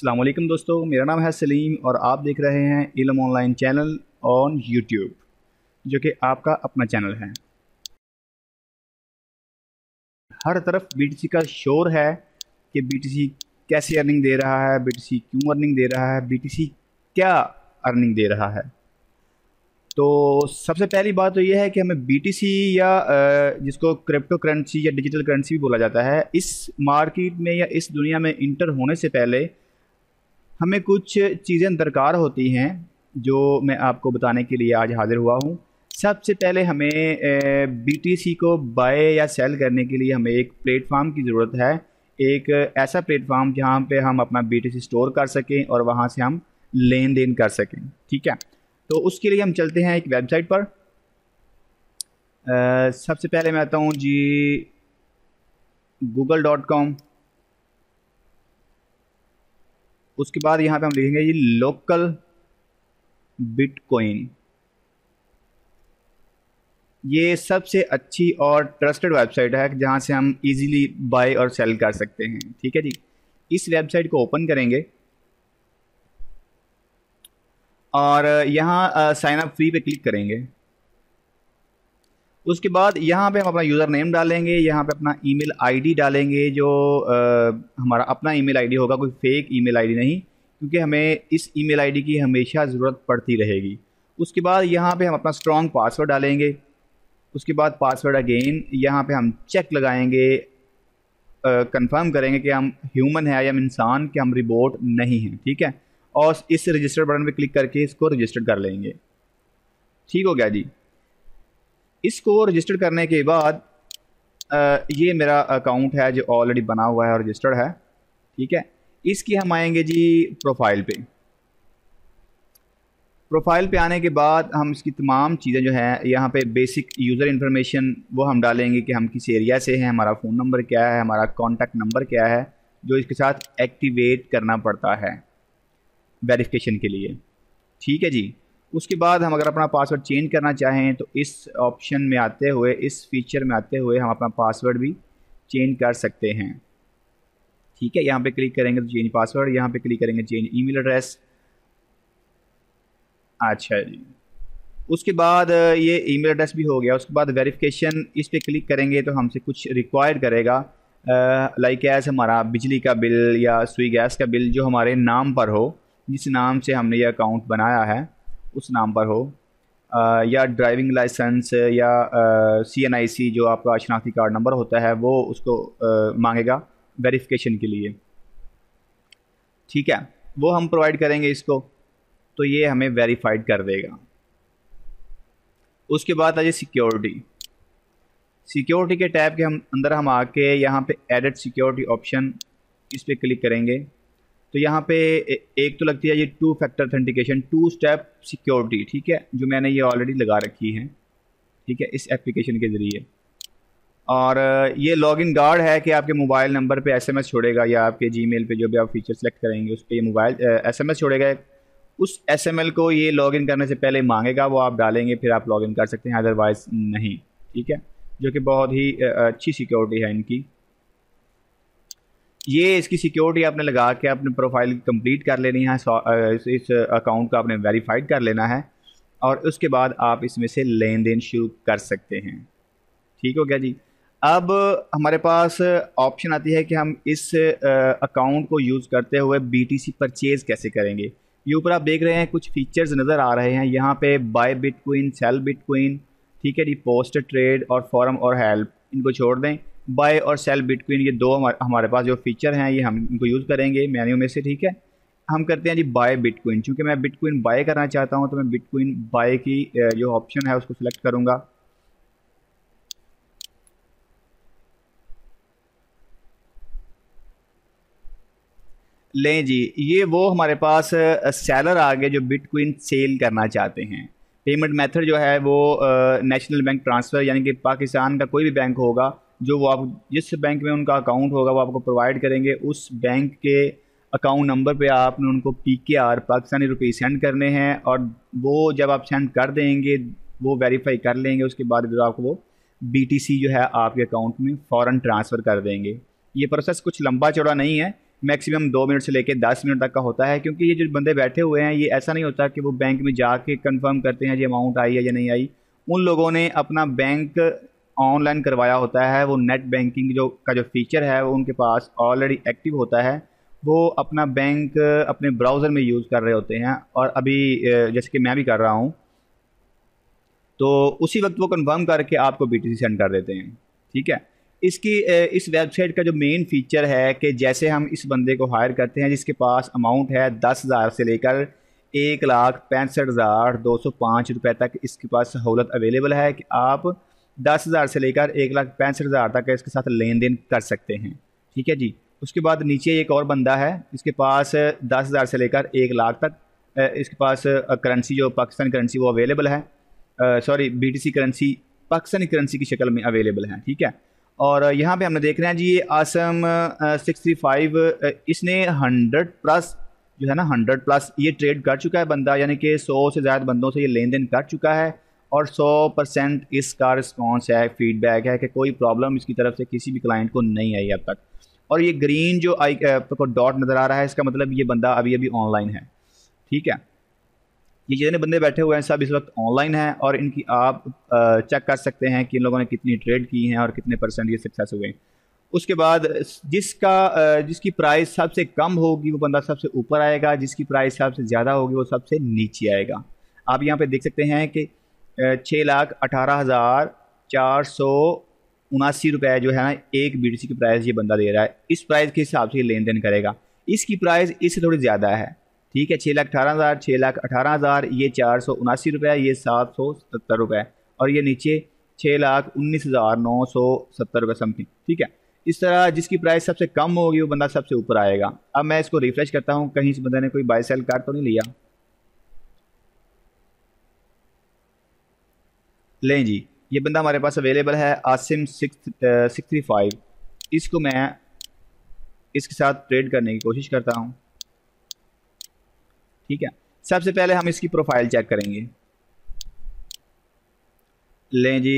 अस्सलाम वालेकुम दोस्तों, मेरा नाम है सलीम और आप देख रहे हैं इल्म ऑनलाइन चैनल ऑन यूट्यूब, जो कि आपका अपना चैनल है। हर तरफ बीटीसी का शोर है कि बीटीसी कैसे अर्निंग दे रहा है, बीटीसी क्यों अर्निंग दे रहा है, बीटीसी क्या अर्निंग दे रहा है। तो सबसे पहली बात तो यह है कि हमें बीटीसी या जिसको क्रिप्टो करेंसी या डिजिटल करेंसी भी बोला जाता है, इस मार्केट में या इस दुनिया में इंटर होने से पहले हमें कुछ चीज़ें दरकार होती हैं जो मैं आपको बताने के लिए आज हाज़िर हुआ हूँ। सबसे पहले हमें बीटीसी को बाय या सेल करने के लिए हमें एक प्लेटफॉर्म की ज़रूरत है। एक ऐसा प्लेटफॉर्म जहाँ पे हम अपना बीटीसी स्टोर कर सकें और वहाँ से हम लेन देन कर सकें। ठीक है, तो उसके लिए हम चलते हैं एक वेबसाइट पर। सबसे पहले मैं आता हूँ जी google.com। उसके बाद यहाँ पे हम लिखेंगे ये लोकल बिटकॉइन। ये सबसे अच्छी और ट्रस्टेड वेबसाइट है जहाँ से हम इजीली बाय और सेल कर सकते हैं। ठीक है जी, इस वेबसाइट को ओपन करेंगे और यहाँ साइन अप फ्री पे क्लिक करेंगे। उसके बाद यहाँ पे हम अपना यूज़र नेम डालेंगे, यहाँ पे अपना ईमेल आईडी डालेंगे जो हमारा अपना ईमेल आईडी होगा, कोई फेक ईमेल आईडी नहीं, क्योंकि हमें इस ईमेल आईडी की हमेशा ज़रूरत पड़ती रहेगी। उसके बाद यहाँ पे हम अपना स्ट्रॉन्ग पासवर्ड डालेंगे। उसके बाद पासवर्ड अगेन यहाँ पे हम चेक लगाएंगे, कंफर्म करेंगे कि हम ह्यूमन है या हम इंसान, कि हम रिबोट नहीं हैं। ठीक है, और इस रजिस्टर बटन पे क्लिक करके इसको रजिस्टर कर लेंगे। ठीक हो गया जी। इसको रजिस्टर करने के बाद ये मेरा अकाउंट है जो ऑलरेडी बना हुआ है और रजिस्टर्ड है। ठीक है, इसकी हम आएंगे जी प्रोफाइल पे। प्रोफाइल पे आने के बाद हम इसकी तमाम चीज़ें जो हैं यहाँ पे बेसिक यूज़र इन्फॉर्मेशन वो हम डालेंगे कि हम किस एरिया से हैं, हमारा फ़ोन नंबर क्या है, हमारा कॉन्टैक्ट नंबर क्या है, जो इसके साथ एक्टिवेट करना पड़ता है वेरिफिकेशन के लिए। ठीक है जी। उसके बाद हम अगर अपना पासवर्ड चेंज करना चाहें तो इस ऑप्शन में आते हुए, इस फीचर में आते हुए हम अपना पासवर्ड भी चेंज कर सकते हैं। ठीक है, यहाँ पे क्लिक करेंगे तो चेंज पासवर्ड, यहाँ पे क्लिक करेंगे चेंज ईमेल एड्रेस। अच्छा जी, उसके बाद ये ईमेल एड्रेस भी हो गया। उसके बाद वेरिफिकेशन, इस पर क्लिक करेंगे तो हमसे कुछ रिक्वायर्ड करेगा, लाइक एज हमारा बिजली का बिल या सुई गैस का बिल जो हमारे नाम पर हो, जिस नाम से हमने ये अकाउंट बनाया है उस नाम पर हो, या ड्राइविंग लाइसेंस या CNIC जो आपका शनाख्ती कार्ड नंबर होता है वो उसको मांगेगा वेरिफिकेशन के लिए। ठीक है, वो हम प्रोवाइड करेंगे इसको, तो ये हमें वेरीफाइड कर देगा। उसके बाद आ जाए सिक्योरिटी। सिक्योरिटी के टैब के हम अंदर हम आके यहाँ पे एडिट सिक्योरिटी ऑप्शन, इस पर क्लिक करेंगे तो यहाँ पे एक तो लगती है ये 2 फैक्टर ऑथेंटिकेशन, 2 स्टेप सिक्योरिटी। ठीक है, जो मैंने ये ऑलरेडी लगा रखी है। ठीक है, इस एप्लीकेशन के ज़रिए। और ये लॉगिन गार्ड है कि आपके मोबाइल नंबर पे SMS छोड़ेगा या आपके जीमेल पे जो भी आप फीचर सेलेक्ट करेंगे उस पर ये मोबाइल SMS छोड़ेगा। उस SML को ये लॉगिन करने से पहले मांगेगा, वो आप डालेंगे फिर आप लॉगिन कर सकते हैं, अदरवाइज़ नहीं। ठीक है, जो कि बहुत ही अच्छी सिक्योरिटी है इनकी। ये इसकी सिक्योरिटी आपने लगा के अपने प्रोफाइल कंप्लीट कर लेनी है, इस अकाउंट को आपने वेरीफाइड कर लेना है और उसके बाद आप इसमें से लेन देन शुरू कर सकते हैं। ठीक हो गया जी। अब हमारे पास ऑप्शन आती है कि हम इस अकाउंट को यूज़ करते हुए BTC परचेज़ कैसे करेंगे। ये ऊपर आप देख रहे हैं कुछ फीचर्स नज़र आ रहे हैं यहाँ पे, बाय बिटकॉइन, सेल बिटकॉइन। ठीक है जी, पोस्ट ट्रेड और फॉरम और हेल्प, इनको छोड़ दें। बाय और सेल बिटकॉइन, ये दो हमारे पास जो फीचर हैं ये हम इनको यूज़ करेंगे मेन्यू में से। ठीक है, हम करते हैं जी बाय बिटकॉइन। चूँकि मैं बिटकॉइन बाय करना चाहता हूँ तो मैं बिटकॉइन बाय की जो ऑप्शन है उसको सिलेक्ट करूँगा। लें जी, ये वो हमारे पास सेलर आ गए जो बिटकॉइन सेल करना चाहते हैं। पेमेंट मेथड जो है वो नेशनल बैंक ट्रांसफ़र, यानी कि पाकिस्तान का कोई भी बैंक होगा जो वो आप जिस बैंक में उनका अकाउंट होगा वो आपको प्रोवाइड करेंगे। उस बैंक के अकाउंट नंबर पे आपने उनको PKR पाकिस्तानी रुपये सेंड करने हैं और वो जब आप सेंड कर देंगे वो वेरीफाई कर लेंगे, उसके बाद फिर आपको वो BTC जो है आपके अकाउंट में फ़ौरन ट्रांसफ़र कर देंगे। ये प्रोसेस कुछ लंबा चौड़ा नहीं है, मैक्सिमम 2 मिनट से लेकर 10 मिनट तक का होता है, क्योंकि ये जो बंदे बैठे हुए हैं ये ऐसा नहीं होता कि वो बैंक में जाके कंफर्म करते हैं जी अमाउंट आई है या नहीं आई। उन लोगों ने अपना बैंक ऑनलाइन करवाया होता है, वो नेट बैंकिंग जो फीचर है वो उनके पास ऑलरेडी एक्टिव होता है। वो अपना बैंक अपने ब्राउज़र में यूज़ कर रहे होते हैं, और अभी जैसे कि मैं भी कर रहा हूँ, तो उसी वक्त वो कंफर्म करके आपको बीटीसी सेंड कर देते हैं। ठीक है। इस वेबसाइट का जो मेन फीचर है कि जैसे हम इस बंदे को हायर करते हैं जिसके पास अमाउंट है 10,000 से लेकर 1,65,205 रुपये तक, इसके पास सहूलत अवेलेबल है कि आप 10,000 से लेकर 1,65,000 तक इसके साथ लेन देन कर सकते हैं। ठीक है जी। उसके बाद नीचे एक और बंदा है, इसके पास 10,000 से लेकर 1,00,000 तक इसके पास करेंसी जो पाकिस्तानी करेंसी वो अवेलेबल है, sorry BTC currency Pakistani currency की शक्ल में अवेलेबल है। ठीक है। और यहाँ पे हमने देख रहे हैं जी ये आसम 635 इसने 100+ जो है ना 100+ ये ट्रेड कर चुका है बंदा, यानी कि 100 से ज़्यादा बंदों से ये लेन देन कर चुका है, और 100% इसका रिस्पॉन्स है, फीडबैक है कि कोई प्रॉब्लम इसकी तरफ से किसी भी क्लाइंट को नहीं आई अब तक। और ये ग्रीन जो आई को डॉट नज़र आ रहा है, इसका मतलब ये बंदा अभी अभी ऑनलाइन है। ठीक है। ये जितने बंदे बैठे हुए हैं सब इस वक्त ऑनलाइन हैं, और इनकी आप चेक कर सकते हैं कि इन लोगों ने कितनी ट्रेड की हैं और कितने % ये सक्सेस हुए हैं। उसके बाद जिसकी प्राइस सबसे कम होगी वो बंदा सबसे ऊपर आएगा, जिसकी प्राइस सबसे ज़्यादा होगी वो सबसे नीचे आएगा। आप यहाँ पे देख सकते हैं कि 6,18,479 जो है ना एक बीटीसी की प्राइस ये बंदा दे रहा है। इस प्राइस के हिसाब से ये लेन देन करेगा। इसकी प्राइस इससे थोड़ी ज़्यादा है। ठीक है। 6,18,000, 6,18,000, ये 479 रुपये, ये 770 रुपये, और ये नीचे 6,19,970 रुपये समथिंग। ठीक है। इस तरह जिसकी प्राइस सबसे कम होगी वो बंदा सबसे ऊपर आएगा। अब मैं इसको रिफ्रेश करता हूँ, कहीं इस बंदे ने कोई बाय सेल कार्ड तो नहीं लिया। लें जी, ये बंदा हमारे पास अवेलेबल है आसिम 635। इसको मैं इसके साथ ट्रेड करने की कोशिश करता हूँ। ठीक है। सबसे पहले हम इसकी प्रोफाइल चेक करेंगे। लें जी,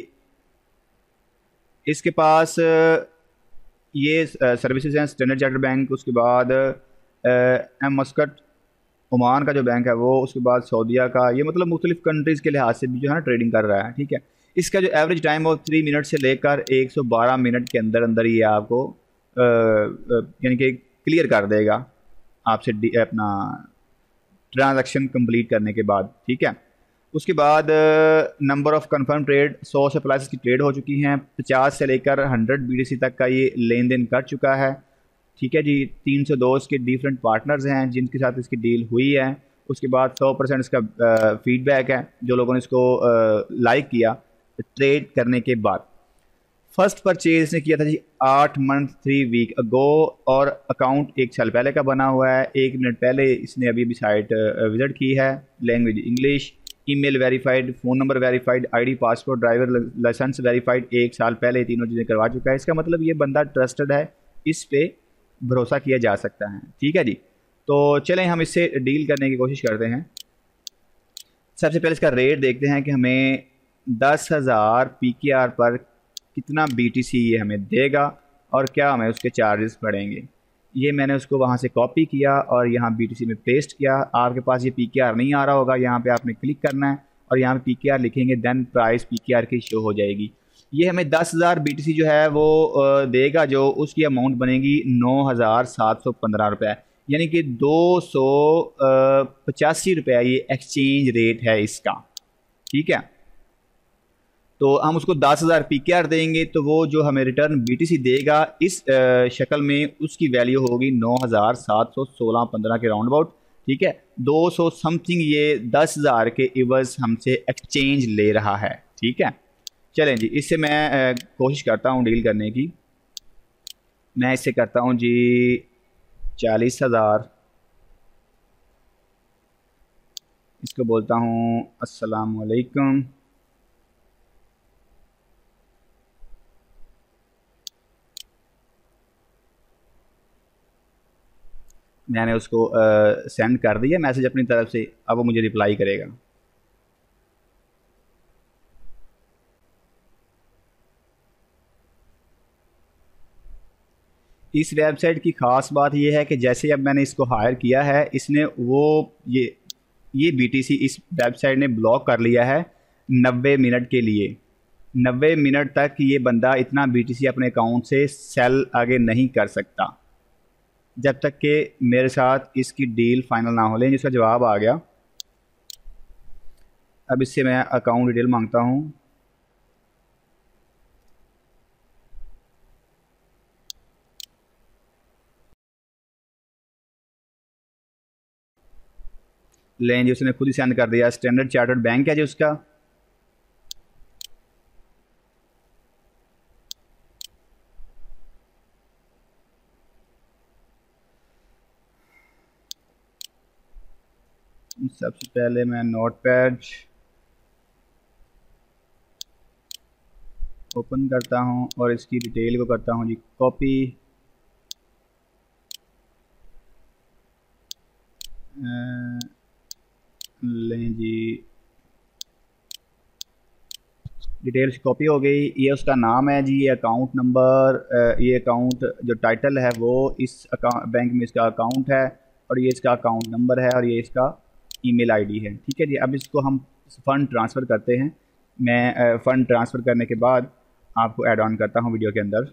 इसके पास ये सर्विसेज हैं स्टैंडर्ड चार्टर्ड बैंक, उसके बाद एम मस्कट ओमान का जो बैंक है वो, उसके बाद सऊदीया का, ये मतलब मुख्तलिफ कंट्रीज़ के लिहाज से भी जो है ना ट्रेडिंग कर रहा है। ठीक है। इसका जो एवरेज टाइम है वो 3 मिनट से लेकर 112 मिनट के अंदर अंदर ये आपको यानी कि क्लियर कर देगा आपसे अपना ट्रांजैक्शन कंप्लीट करने के बाद। ठीक है। उसके बाद नंबर ऑफ़ कंफर्म ट्रेड 100 से प्लस की ट्रेड हो चुकी हैं, 50 से लेकर 100 बीटीसी तक का ये लेन देन कर चुका है। ठीक है जी। 302 इसके डिफरेंट पार्टनर्स हैं जिनके साथ इसकी डील हुई है। उसके बाद 100% इसका फीडबैक है, जो लोगों ने इसको लाइक किया ट्रेड करने के बाद। फर्स्ट परचेज इसने किया था जी 8 मंथ 3 वीक अगो, और अकाउंट 1 साल पहले का बना हुआ है। 1 मिनट पहले इसने अभी साइट विजिट की है। Language English, email verified, phone number verified, ID passport driver licence verified, 1 साल पहले तीनों चीज़ें करवा चुका है। इसका मतलब ये बंदा ट्रस्टेड है, इस पे भरोसा किया जा सकता है। ठीक है जी। तो चलें हम इससे डील करने की कोशिश करते हैं। सबसे पहले इसका रेट देखते हैं कि हमें 10,000 PKR पर कितना BTC ये हमें देगा और क्या हमें उसके चार्जेस पड़ेंगे। ये मैंने उसको वहाँ से कॉपी किया और यहाँ BTC में पेस्ट किया। आपके पास ये PKR नहीं आ रहा होगा, यहाँ पे आपने क्लिक करना है और यहाँ पे PKR लिखेंगे, देन प्राइस PKR की शो हो जाएगी। ये हमें 10,000 BTC जो है वो देगा, जो उसकी अमाउंट बनेगी 9,715 रुपये, यानी कि 285 रुपये ये एक्सचेंज रेट है इसका। ठीक है। तो हम उसको 10,000 PKR देंगे तो वो जो हमें रिटर्न BTC देगा इस शक्ल में, उसकी वैल्यू होगी 9,716-15 के राउंड अबाउट। ठीक है। 200 समथिंग ये 10,000 के इवज़ हमसे एक्सचेंज ले रहा है। ठीक है। चलें जी, इससे मैं कोशिश करता हूँ डील करने की। मैं इससे करता हूँ जी 40,000। इसको बोलता हूँ अस्सलाम वालेकुम। मैंने उसको सेंड कर दिया मैसेज अपनी तरफ से, अब वो मुझे रिप्लाई करेगा। इस वेबसाइट की ख़ास बात यह है कि जैसे अब मैंने इसको हायर किया है, इसने वो ये बीटीसी इस वेबसाइट ने ब्लॉक कर लिया है 90 मिनट के लिए। 90 मिनट तक ये बंदा इतना बीटीसी अपने अकाउंट से सेल आगे नहीं कर सकता, जब तक कि मेरे साथ इसकी डील फाइनल ना हो। लेकिन इसका जवाब आ गया। अब इससे मैं अकाउंट डिटेल मांगता हूँ। लेकिन जी उसने खुद ही सेंड कर दिया। स्टैंडर्ड चार्टर्ड बैंक है जो उसका। सबसे पहले मैं नोटपैड ओपन करता हूँ और इसकी डिटेल को करता हूँ जी कॉपी। लें जी, डिटेल्स कॉपी हो गई। ये उसका नाम है जी, ये अकाउंट नंबर, ये अकाउंट जो टाइटल है वो इस अकाउंट बैंक में इसका अकाउंट है, और ये इसका अकाउंट नंबर है, और ये इसका ईमेल आईडी है। ठीक है जी। अब इसको हम फ़ंड ट्रांसफ़र करते हैं। मैं फ़ंड ट्रांसफ़र करने के बाद आपको ऐड ऑन करता हूँ वीडियो के अंदर।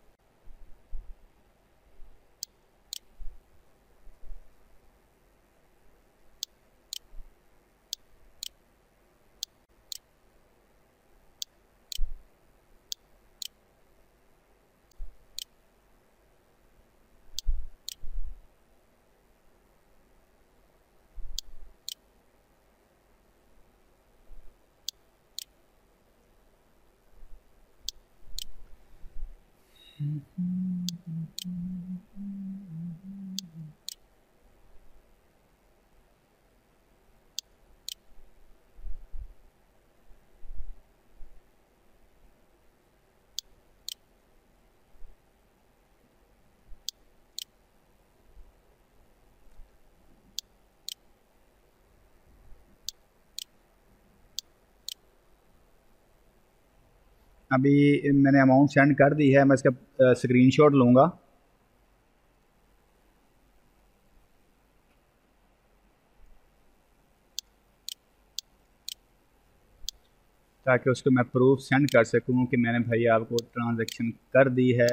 अभी मैंने अमाउंट सेंड कर दी है। मैं इसका स्क्रीनशॉट लूँगा ताकि उसको मैं प्रूफ सेंड कर सकूँ कि मैंने भाई आपको ट्रांजैक्शन कर दी है।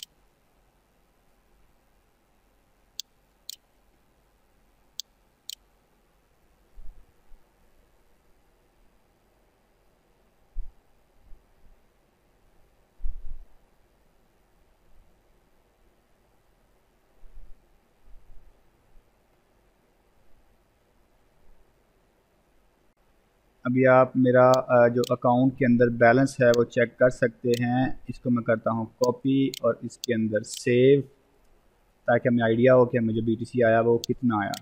अभी आप मेरा जो अकाउंट के अंदर बैलेंस है वो चेक कर सकते हैं। इसको मैं करता हूँ कॉपी और इसके अंदर सेव, ताकि हमें आइडिया हो कि मुझे बीटीसी आया वो कितना आया।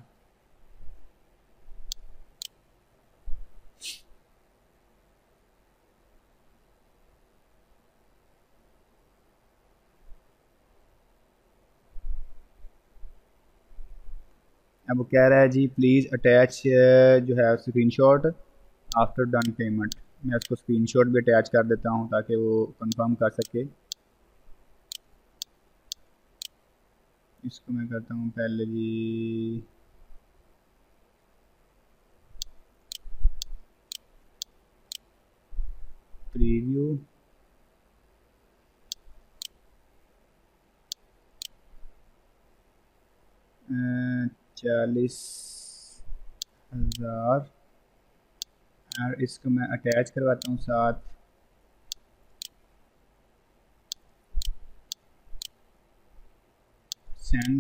अब वो कह रहा है जी प्लीज़ अटैच जो है स्क्रीनशॉट आफ्टर डन पेमेंट। मैं उसको स्क्रीनशॉट भी अटैच कर देता हूँ ताकि वो कंफर्म कर सके। इसको मैं करता हूँ पहले जी प्रीव्यू। 40,000 और इसको मैं अटैच करवाता हूँ साथ। सेंड।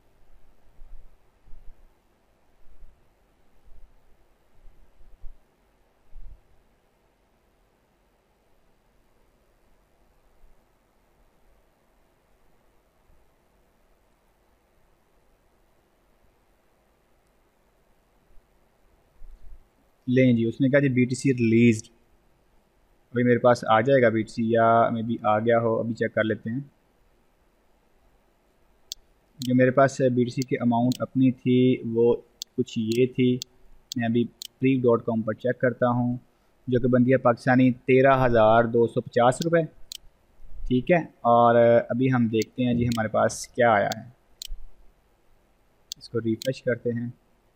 लें जी, उसने कहा जी बीटीसी रिलीज्ड। अभी मेरे पास आ जाएगा बीटीसी, या मे बी आ गया हो, अभी चेक कर लेते हैं। जो मेरे पास बीटीसी की अमाउंट अपनी थी वो कुछ ये थी। मैं अभी Preev.com पर चेक करता हूँ, जो कि बनती है पाकिस्तानी 13,250 रुपये। ठीक है। और अभी हम देखते हैं जी हमारे पास क्या आया है, इसको रिफ्रेश करते हैं।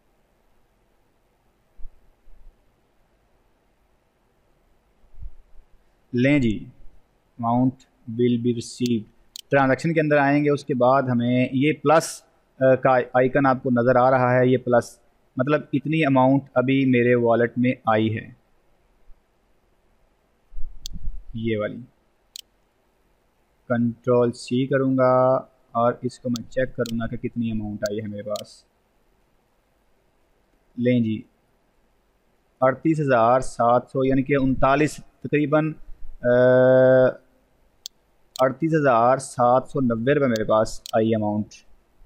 लें जी, amount will be receive, transaction के अंदर आएंगे, उसके बाद हमें ये प्लस का आइकन आपको नज़र आ रहा है, ये प्लस मतलब इतनी अमाउंट अभी मेरे वॉलेट में आई है, ये वाली। कंट्रोल सी करूँगा और इसको मैं चेक करूँगा कि कितनी अमाउंट आई है मेरे पास। लें जी, 38,700 यानी कि 39 तकरीबन 38,790 मेरे पास आई अमाउंट।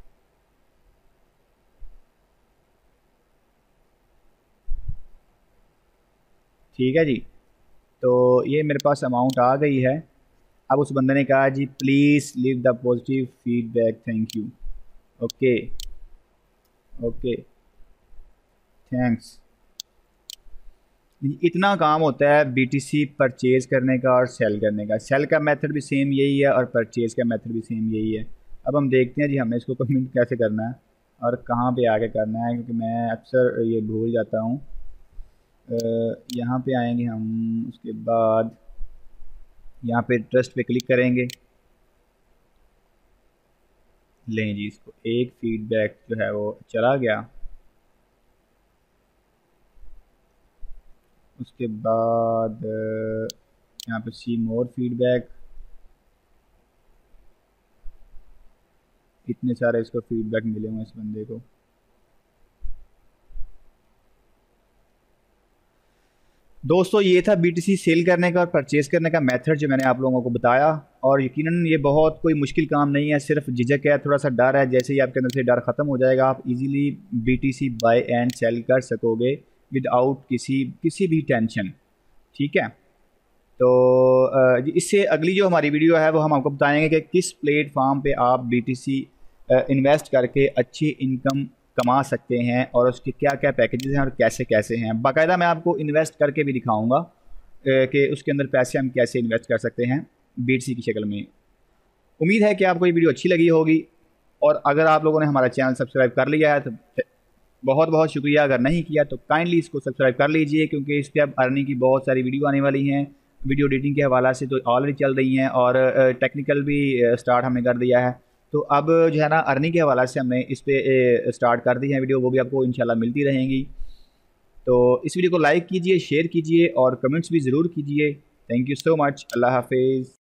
ठीक है जी, तो ये मेरे पास अमाउंट आ गई है। अब उस बंदे ने कहा जी please leave the positive feedback, thank you. Okay okay, thanks. इतना काम होता है बीटीसी परचेज़ करने का और सेल करने का। सेल का मेथड भी सेम यही है और परचेज़ का मेथड भी सेम यही है। अब हम देखते हैं जी हमने इसको कम्यूट कैसे करना है और कहाँ पे आके करना है, क्योंकि मैं अक्सर ये भूल जाता हूँ। यहाँ पे आएंगे हम, उसके बाद यहाँ पे ट्रस्ट पे क्लिक करेंगे। लें जी, इसको एक फीडबैक जो है वो चला गया। उसके बाद यहाँ पे सी मोर फीडबैक, इतने सारे इसको फीडबैक मिले हुए इस बंदे को। दोस्तों ये था बीटीसी सेल करने का और परचेज़ करने का मेथड जो मैंने आप लोगों को बताया, और यकीनन ये बहुत कोई मुश्किल काम नहीं है, सिर्फ झिझक है, थोड़ा सा डर है। जैसे ही आपके अंदर से डर ख़त्म हो जाएगा, आप easily BTC buy and sell कर सकोगे विदाउट किसी भी टेंशन। ठीक है, तो इससे अगली जो हमारी वीडियो है वो हम आपको बताएंगे कि किस प्लेटफॉर्म पे आप बीटीसी इन्वेस्ट करके अच्छी इनकम कमा सकते हैं और उसके क्या क्या पैकेजेस हैं और कैसे कैसे हैं। बाकायदा मैं आपको इन्वेस्ट करके भी दिखाऊंगा कि उसके अंदर पैसे हम कैसे इन्वेस्ट कर सकते हैं बीटीसी की शक्ल में। उम्मीद है कि आपको ये वीडियो अच्छी लगी होगी, और अगर आप लोगों ने हमारा चैनल सब्सक्राइब कर लिया है तो बहुत बहुत शुक्रिया। अगर नहीं किया तो काइंडली इसको सब्सक्राइब कर लीजिए, क्योंकि इस पर अब अर्निंग की बहुत सारी वीडियो आने वाली हैं। वीडियो एडिटिंग के हवाला से तो ऑलरेडी चल रही हैं, और टेक्निकल भी स्टार्ट हमने कर दिया है। तो अब जो है ना अर्निंग के हवाला से हमने इस पर स्टार्ट कर दी है वीडियो, वो भी आपको इंशाल्लाह मिलती रहेंगी। तो इस वीडियो को लाइक कीजिए, शेयर कीजिए और कमेंट्स भी ज़रूर कीजिए। Thank you so much. अल्लाह हाफिज़।